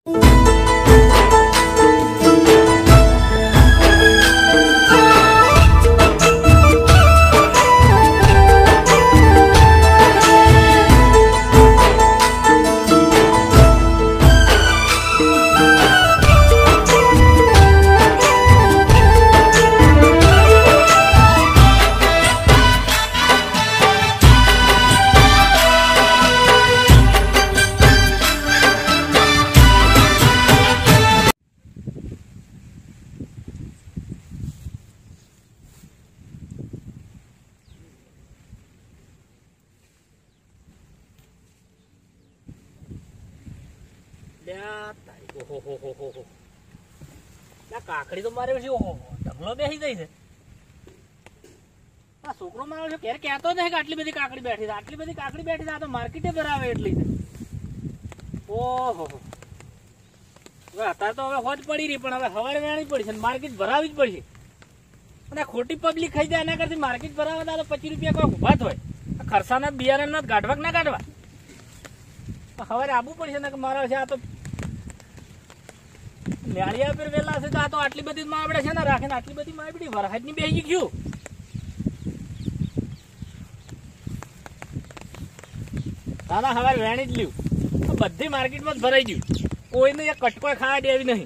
કાકડી તો મારે ઢગલો બેસી જાય છે. છોકરો મારો છે ક્યારે કહેતો નથી કે આટલી બધી કાકડી બેઠી છે, આટલી બધી કાકડી બેઠી છે. આ તો માર્કેટે ભરાવે એટલી છે. ઓહો અત્યારે તો હવે હોજ પડી રહી, પણ હવે સવારે વેણી પડી છે, માર્કેટ ભરાવી જ પડશે. અને ખોટી પબ્લિક ખાઈ જાય એના કરતી માર્કેટ ભરાવા તો 25 રૂપિયા કોઈ ઉભા હોય. ખરસાના બિયારણ ના કાઢવા ના કાઢવા સવારે આવવું પડશે ને મારા છે. આ તો મેળિયા પર વેલા છે તો આ તો આટલી બધી માવડે છે ને રાખે ને આટલી બધી માવડી વરસાદ ની બેસી ગયું. દાદા હવે વેણી જ લ્યું, બધી માર્કેટમાં જ ભરાઈ ગયું. કોઈને એક કટકો ખાવા દેવી નહીં.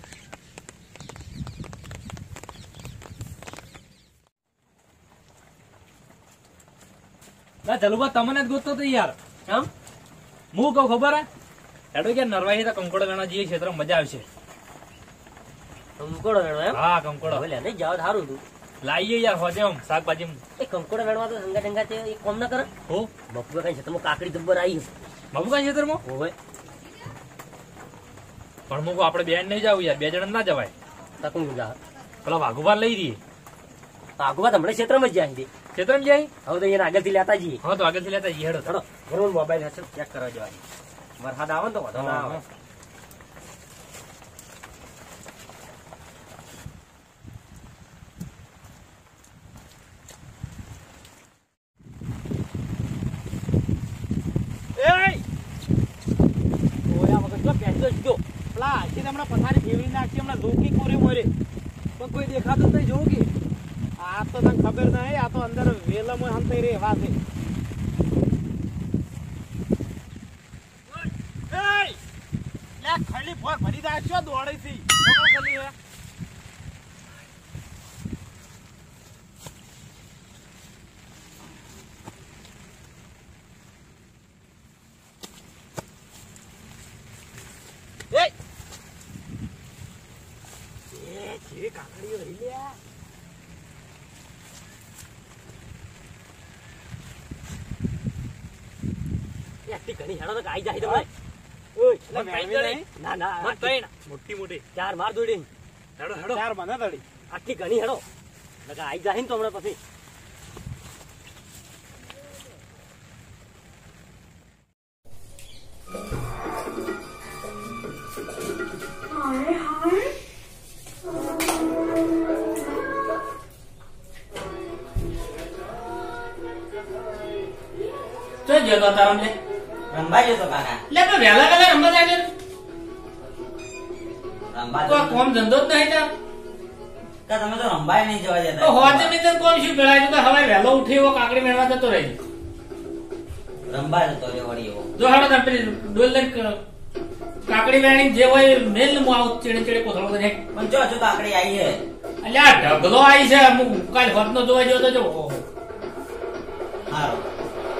ચલુબા તમને જ ગોતતો તો યાર. કેમ હું કઉ ખબર હે હેડો કે નરવાઈ તો કંકોડો વેણા જઈએ ક્ષેત્ર મજા આવશે. કંકોડો વેણો એમ? હા કંકોડો. હવે લે નહીં જાવ સારું હતું. લાવીએ યાર હોજે આમ શાકભાજી. એ કંકોડો વેણવા તો સંગા ઠંગા છે એ કોમ ના કરે. હો બપુકા કઈ ક્ષેત્રમાં કાકડી જબ્બર આવી છે. બપુકા ક્ષેત્રમાં હોય પણ મૂકો આપણે બેન નહીં જાવ યાર, 2 જણા ના જવાય. તકું જા પેલા વાઘુભાર લઈ રહીએ. આગુબા હમણાં ક્ષેત્રમાં જ જાય છે. ક્ષેત્રમાં જાય હવે તો એને આગળથી લેતા જઈએ. હા તો આગળથી લેતા જઈએ. હેડો હેડો ઘરનો મોબાઈલ હશે ચેક કરવા જવાની. વરસાદ આવે ને તો વધુ ના આવે. પથારી ફેરવી નાખી હમણાં લોકી કોરે મોરે પણ કોઈ દેખાતું નહીં. જોવું કે આ તો તને ખબર નહીં, આ તો અંદર વેલમાં હંતાઈ રે એવા છે. ખાલી ભોર ભરી જાય છો દોડે છે. કાકડીઓ રહી લ્યા. ઘણી હેડો તો આઈ જાય તો ના ના મોટી મોટી 4 માર દોડી. હેડો હેડો 4 મને દડી આટલી ઘણી હેડો આઈ જાય ને તો હમણાં પછી. રંબા જતો કાકા. લે પણ વહેલા વહેલા રંબા જાય રંબા કોમ ધંધો જ નહીં તો તમે તો રંબાય નહીં જવા જતા. તો હોજે મિત્ર કોમ શું પેલા તો હવે વહેલો ઉઠી એવો કાકડી મેળવા જતો રહી. રંબા જતો રે વળી એવો. જો હાડો તમે પેલી ડોલ કાકડી વેણી જે હોય મેલ મુ આવું ચેડે ચેડે કોથળો તો પણ જો જો કાકડી આવી હે. એટલે આ ઢગલો આવી છે. અમુક કાલ હોત નો જોવા ગયો તો જો હારો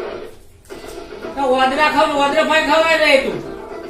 વાદરા ખાવ વાદરા ભાઈ ખવાય રહે તું.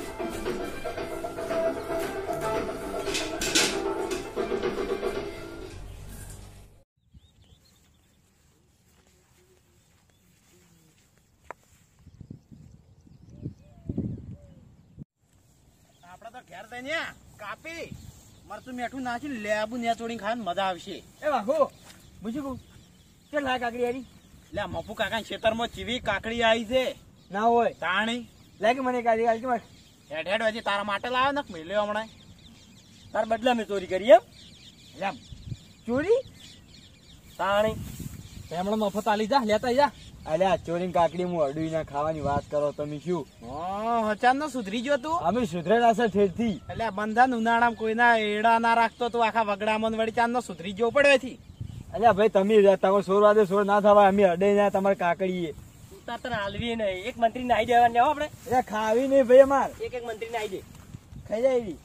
આપડે તો ઘેર થઈને કાપી મરચું મીઠું નાખી લેબુ ને ચોડી ખાવાની મજા આવશે. એ વાઘો બીજું કહું કે લાય કાકડી આવી લે મફુ કાકા ખેતરમાં ચીવી કાકડી આવી છે. ના હોય તાણી લાગે મને કાઢી કે હેડ હેડ હજી તારા માટે લાવ્યો ને મેલ્યો હમણાં. તાર બદલા મેં ચોરી કરી એમ ચોરી તાણી હમણાં મફત આલી જા લેતા જા. અલ્યા ચોરી કાકડી હું અડુઈ ના ખાવાની વાત કરો તમે શું? અચાનક સુધરી ગયો તું? અમે સુધરેલા છે ઠેરથી. એટલે બંધન ઉનાળામાં કોઈના એડા ના રાખતો તું આખા વગડામાં વળી ચાંદ સુધરી ગયો પડવેથી. અલ્યા ભાઈ તમે સોર વાદે સોર ના થવા અમે અડે ના તમારે કાકડીએ હાલવી નહીં, એક મંત્રી ને આવી દેવા લેવા આપણે. એટલે ખાવી નહીં ભાઈ અમાર એક મંત્રી ને આવી દે. ખાઈ જાય એવી.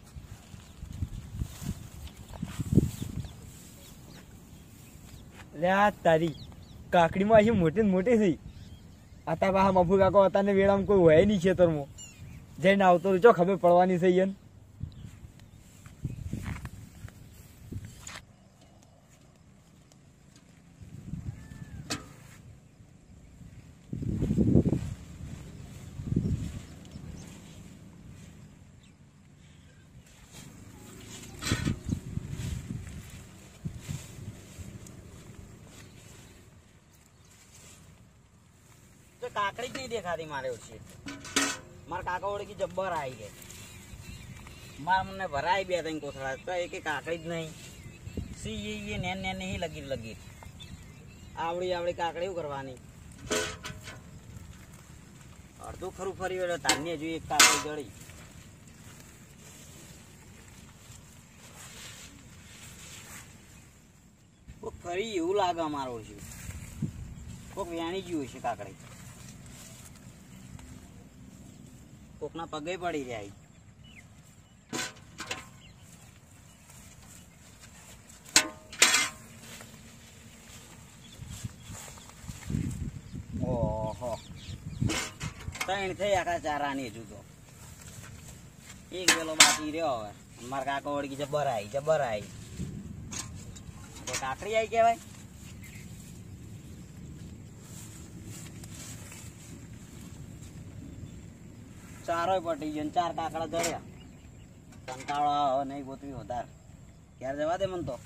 લે આ તારી કાકડીમાં હજી મોટી ને મોટી થઈ. આતા પાહા મફુ કાકો અત્યારે વેળામાં કોઈ હોય નહીં ખેતરમાં જઈને આવતો ચો ખબર પડવાની છે એને. કાકડી જ નહીં દેખાતી મારે ઓછી. મારા કાકા ઓળખી જબ્બર આવી ગઈ. મારા મને ભરાય બે ત્રણ કોથળા તો એક કાકડી જ નહીં. સી એ નેન નેન નહીં લગી આવડી કાકડી કરવાની. અડધું ખરું ફરી વળે તારની હજુ એક કાકડી જડી. કોક ફરી એવું લાગે અમારો છે. કોક વ્યાણી ગયું છે કાકડી. કોકના પગે પડી રહ્યા. ઓહો ત્રણ થઈ આખા ચારાની હજુ તો એક વેલો બાકી રહ્યો. હવે મારા કાકા વળગી જબર આવી કાકડી આવી કેવાય. ચારોય પટી ગયો, 4 કાકડા ધર્યા. કંટાળો નહીં ગોતવી વધારે. ક્યારે જવા દે મન તો.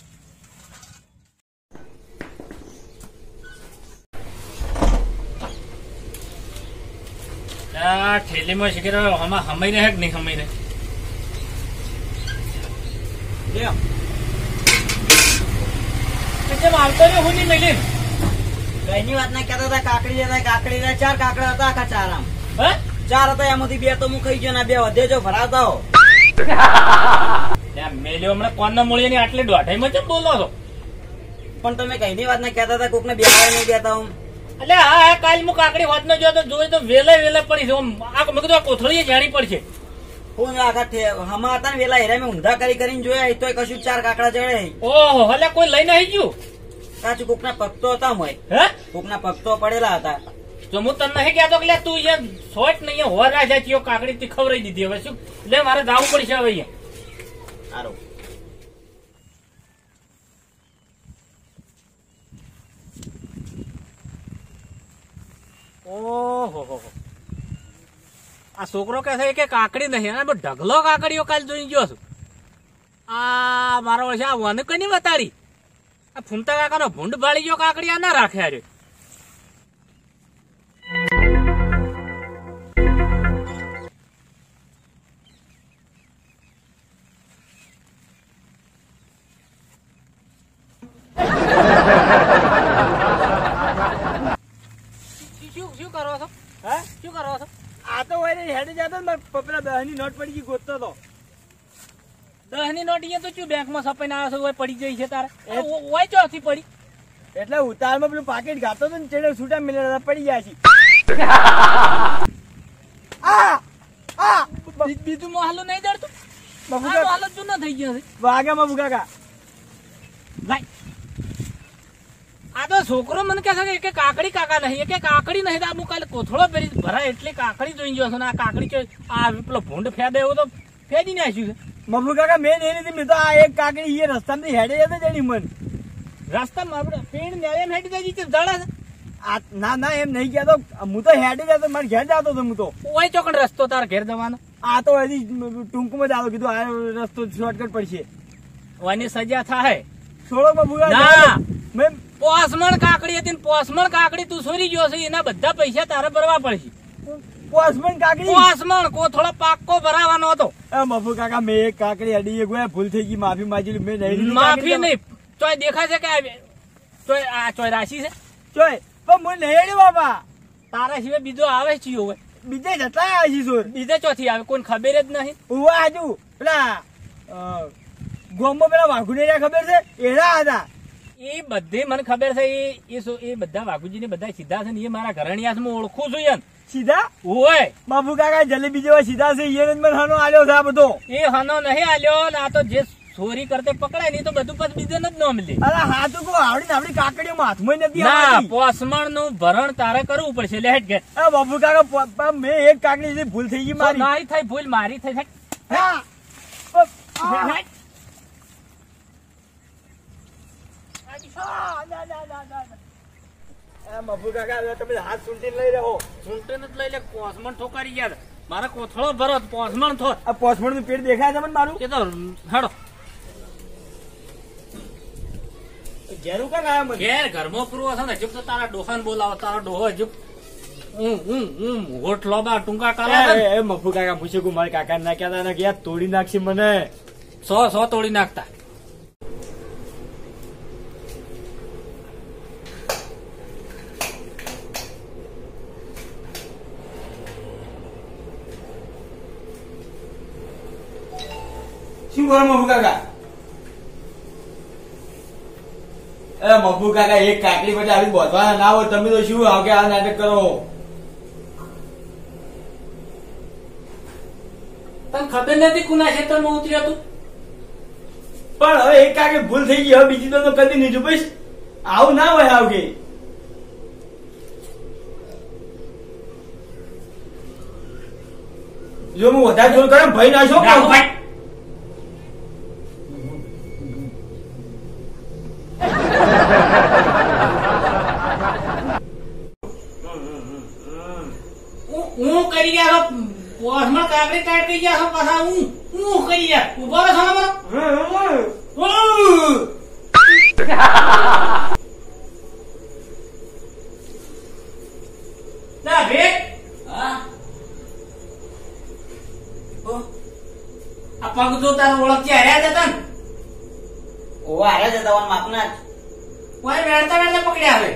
ઠેલીમાં શીખી રહ્યો હમણાં હમાઈ રહે કે નહીં હમાઈ રહે. આવતો ને હું નહીં મળી કઈની વાત ના કહેતા હતા. કાકડી 4 કાકડા હતા આખા ચારામ. 4 હતા એમાંથી 2 તો હું ખાઈ ગયો ને 2 વધે જો ભરાતા હો. મેલ્યો હમણાં કોણ મૂળીએ ની આટલી દોઢાઈમાં કેમ બોલો છો? પણ તમે કઈની વાત ના કહેતા હતા. કોક ને બેહાય નહીં દેતા હું. એટલે હા કાલ હું કાકડી વાત ન જોયો તો જોઈ તો વેલે પડી છે. મેં કીધું આ કોથળીએ જાણી પડશે. હું આખા હમા હતા ને વેલા હેરા મેં ઊંધા કરીને જોયા તો કશું 4 કાકડા ચડે. ઓહો એટલે કોઈ લઈને આવી ગયું. સાચું કોક ના પગ તો હતા મોય. કોક ના પગ તો પડેલા હતા. તો હું તને નહીં કહેતો કે તું અહીંયા શોર્ટ નહીં હોર રાજા ચિયો કાકડી થી ખવડાવી દીધી. હવે શું લે મારે જવું પડશે હવે અહીંયા. સારું ઓહો આ છોકરો કે છે કે કાકડી નહીં ઢગલો કાકડીઓ કાલ જોઈ ગયો છું. આ મારો વર્ષે આ વન કઈ નહીં બતાડી. આ ફૂમતા કાકાનો ભૂંડ ભાળી ગયો કાકડી આ ના રાખે. અરે શું કરો છો? શું કરો છો? આ તો હોય હેડે જતો ને પેલા 10 ની નોટ પડી ગઈ ગોતતો તો. 10 ની નોટ અહીંયા તો શું બેંકમાં સપાઈને આવ્યો છે પડી ગઈ છે તારે? હોય ચોથી પડી એટલે ઉતારમાં પેલું પાકેટ ગાતો તો ને ચેડે છૂટા મિલેલા પડી ગયા છે. બીજું મોહાલું નહીં દડતું. મોહાલું જૂનો થઈ ગયો છે. વાગે બાબુ કાકા લાઈ આ તો છોકરો મને કહે છે કે કાકડી કાકા નહીં કે કાકડી નહીં. આ કાલે કોથળો ભરાય એટલે કાકડી જોઈ ગયો છે ને આ કાકડી આ પેલો ભૂંડ ફેદે એવું તો ફેદી નાખ્યું છે. મમ્મુ કાકા મેં એ રીતે મેં તો આ એક કાકડી એ રસ્તામાં હેડે જતો જડી મન રસ્તામાં આપડે પેણ ને એમ હેડી જાય જડે છે. ના એમ નહીં કહેતો. હું તો હેડે જતો મારે ઘેર જતો હતો. હું તો ઓય ચોકડ રસ્તો તાર ઘેર જવાનો. આ તો હજી ટૂંકમાં જ આવ્યો. કીધું આ રસ્તો શોર્ટકટ પડશે. ઓની સજા થાય. થોડો મમ્મુ મેં પોસમણ કાકડી હતી ને પોસમણ કાકડી તું સોરી ગયો છે. એના બધા પૈસા તારે ભરવા પડશે. પોસમણ કાકડી પોસમણ કોથળો પાક્કો ભરાવાનો હતો. મફુ કાકા મેં એક કાકડી અડી ગયા. ભૂલ થઈ ગઈ. માફી માંગી મેં નહીં. માફી નહીં. ચોય દેખાય છે કે ચોય રાશિ છે. ચોય પણ મને નહીં હેડ્યું બાપા. તારા સિવાય બીજો આવે છે હવે. બીજે જતા આવ્યા છે સોર. બીજે ચોથી આવે કોઈને ખબર જ નહીં. ઉવા આજુ પેલા ગોમમાં પેલા વાઘુને ખબર છે એના હતા. એ બધી મને ખબર છે. એ બધા વાઘુજી ને બધા સીધા છે ને એ મારા ઘરણિયા હું ઓળખું છું યાર. સીધા ઓય બાપુ કાકા જલેબી જેવા સીધા છે એ મને હાનો આલ્યો છે આ બધો. એ હનો નહીં આલ્યો ને આ તો જે ચોરી કરતે પકડાય નહીં તો બધું પછી બીજે જ ન મળે. અરે હા તો કહું આવડી આપડી કાકડીઓ હાથમાં નથી ના આવતી. પોસમણ નું ભરણ તારે કરવું પડશે. લેટ કે બાપુ કાકા મેં એક કાકડી થી ભૂલ થઈ ગઈ મારી. નાઈ થઈ ભૂલ મારી થઈ. હા. બાપુ કાકા તમે હાથ સૂંટીને લઈ રહ્યો. સૂંટે જ લઈ લે. પોસમણ ઠોકારી ગયા મારા કોથળો ભરો પોસમણ થો. આ પોસમણ નું પેટ દેખાય છે મને મારું. એ તો હેડો ઘેરું કાં આવ્યા મને. ઘેર ઘરમાં પૂરો છે ને હજુ તો તારા ડોહાને બોલાવો. તારા ડોહો હજુ હોઠ લોબા ટૂંકા કાલા એ મફુ કાકા પૂછ્યું મારા કાકા ના કહેતા ને કે યાર તોડી નાખશે મને. 100 તોડી નાખતા. શું કરો મફુ કાકા? એ મફુ કાકા એક કાકડી પછી આવી બોધવાના ના હોય તમે તો શું આગે આ નાટક કરો. તને ખબર નથી કુના ક્ષેત્રમાં ઉતર્યો તું. પણ હવે એક કાકે ભૂલ થઈ ગઈ હવે બીજી તો કદી નહીં જોઈશ. આવું ના હોય આવગે. જો હું વધારે જોર કરે ભાઈ ના છો. ભાઈ હું કરી ગયા પોસમાં કાકડી કાઢી ગયા પાછા હું કરી ગયા ઉભો રહો છો ના ભેટ આ પગ જો તારો ઓળખી હાર્યા જતા ને ઓ હારે જતા માપના જ કોઈ વેડતા વેડતા પકડ્યા હવે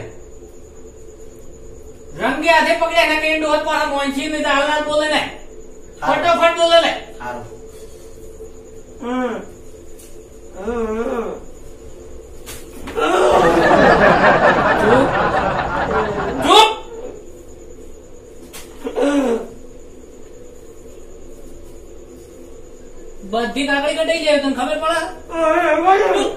રંગે હાથે પકડ્યા ને કે ડોહત પાછા મોંચી ને હાલનાર બોલે ને ફટોફટ બોલે ને સારું ચૂપ બધી કાકડી કટાઈ જાય તને ખબર પડે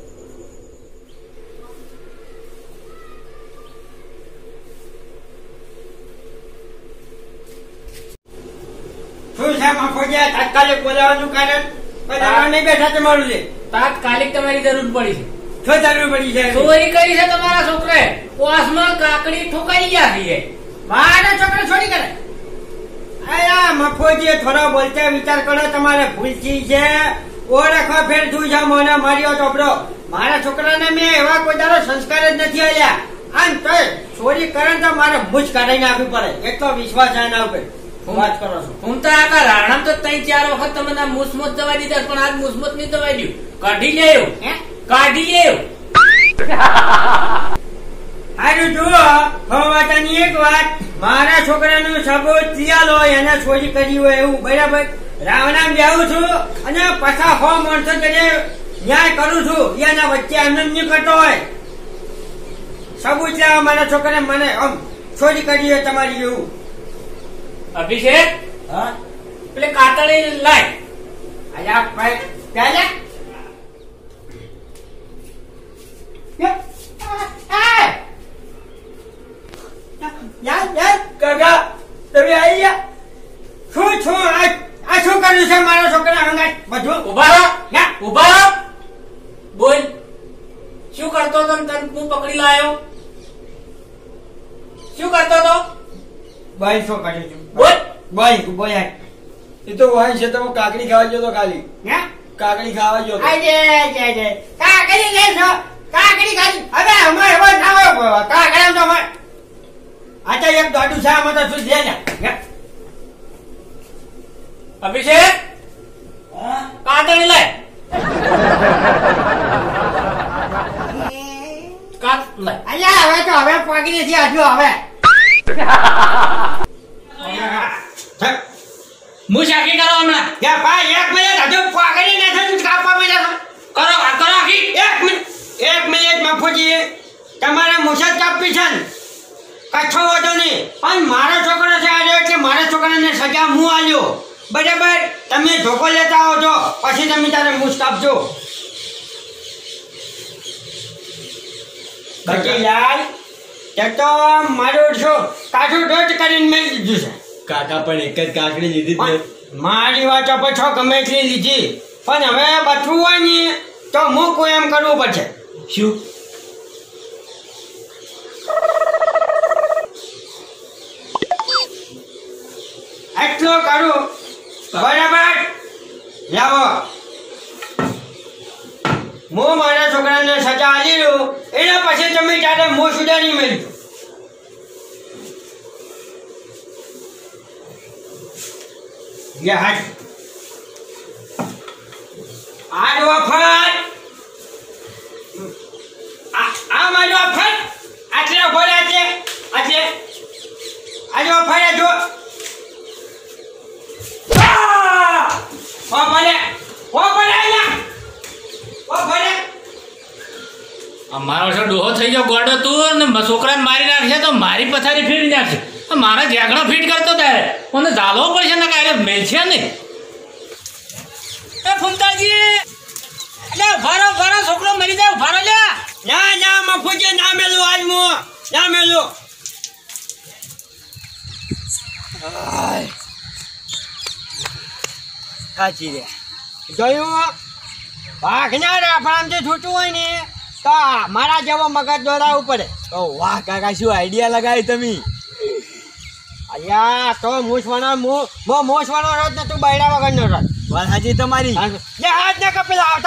શું છે મફોડિયા તાત્કાલિક બોલાવવાનું કારણ કોઈ નહીં બેઠા તમારું છે. તાત્કાલિક તમારી જરૂર પડી છે. શું જરૂર પડી છે? ચોરી કરી છે તમારા છોકરાએ. પોસમાં કાકડી ઠોકાઈ ગયા છે. મારા છોકરા છોડી કરે. અયા મફોજી થોડો બોલતા વિચાર કરો તમારે ભૂલ થઈ છે. ઓળખવા ફેર શું છે મને માર્યો ચોપડો. મારા છોકરાને મેં એવા કોઈ દાડો સંસ્કાર જ નથી આલ્યા. આમ તો ચોરી કરે તો મારે મૂછ કાઢીને આપવી પડે એટલો વિશ્વાસ છે એના ઉપર. વાત કરો છો હું તો આખા રાણામ તો 3-4 વખત તમે મૂસમોત દવા દીધા પણ આજ મૂસમોત નહીં દવા દઉં. કાઢી લેવ કાઢી લેવ. સારું જુઓ વાતાની એક વાત મારા છોકરાનું સબૂત તિયાલ હોય એને ચોરી કરી હોય એવું બરાબર રાવણામ જાઉં છું અને પાછા 100 માણસો જેને ન્યાય કરું છું એના વચ્ચે એમને નહીં કરતો હોય. સબૂત લાવો મારા છોકરા મને આમ ચોરી કરી હોય તમારી એવું. અભિષેક હા પેલે કાતળી લાય. અલ્યા ભાઈ પહેલા કાકા તમે આવી ગયા શું છો આ શું કર્યું છે મારા છોકરા અંગાત બધું. ઉભા રહો ઉભા રહો. બોલ શું કરતો હતો તને હું પકડી લાયો. શું કરતો હતો ભાઈ શું કર્યું છું બોલ. ભાઈ બોય એ તો વાય છે તમે કાકડી ખાવા ગયો તો ખાલી કાકડી ખાવા ગયો કાકડી લે છો કાકડી ખાલી હવે અમારે હવે ના હોય કાકડી તો અમારે આચા એક દાડુ છે આમાં તો શું છે ને. અભિષેક કાતળી લાય. કાત લાય. અલ્યા હવે તો હવે પાકી નથી આજુ હવે હું શાકી કરો હમણાં યા ભાઈ 1 મિનિટ હજુ પાકી નથી કાપવા માંડ્યા કરો આખી 1 મિનિટ મફુજી તમારે મુસત કાપી છે ને કચ્છો વાંધો નહીં પણ મારો છોકરો છે આજે એટલે મારા છોકરાને સજા હું આલ્યો બરાબર તમે ધોકો લેતા આવો છો પછી તમે તારે મૂછ કાપજો બચીલાલ તે તો મારું શું કાઠું ડોટ કરીને મેળવી દીધું છે કાકા પણ એક જ કાકડી લીધી જ ને. મારી વાતો પછો ગમે એટલી લીધી પણ હવે બચવું હોય ને તો હું કોઈ એમ કરવું પડશે શું એટલો કરું બરાબર લાવો હું મારા છોકરાને સજા આલી દઉં એના પછી તમે ત્યારે મોં સુધારી મેળજો હાથ આ વફર આ મારો વફર આટલે ભરે આટલે આજો વફર જો મારો છો ડોહો થઈ ગયો ગોડો તું ને છોકરાને મારી નાખશે તો મારી પથારી ફેરવી નાખશે મારા ઝાકડો ફીટ કરતો ત્યારે મને ઝાલવો પડશે ને કાંઈ મેલ છે ને એ ફૂમતાજી એટલે ભારો છોકરો મરી જાય ભારો લ્યા ના મફુજી ના મેલું આજ હું ના મેલું સાચી રે જોયું ભાગના રાફડામાંથી છૂટવું હોય ને તો મારા જેવો મગજ દોડાવવું પડે તો વાહ કાકા શું આઈડિયા લગાવી તમે અલ્યા તો મૂછવાનો રોજ ને તું બૈડા વગરનો રોજ વાત સાચી તમારી લે હાથ ને કપેલા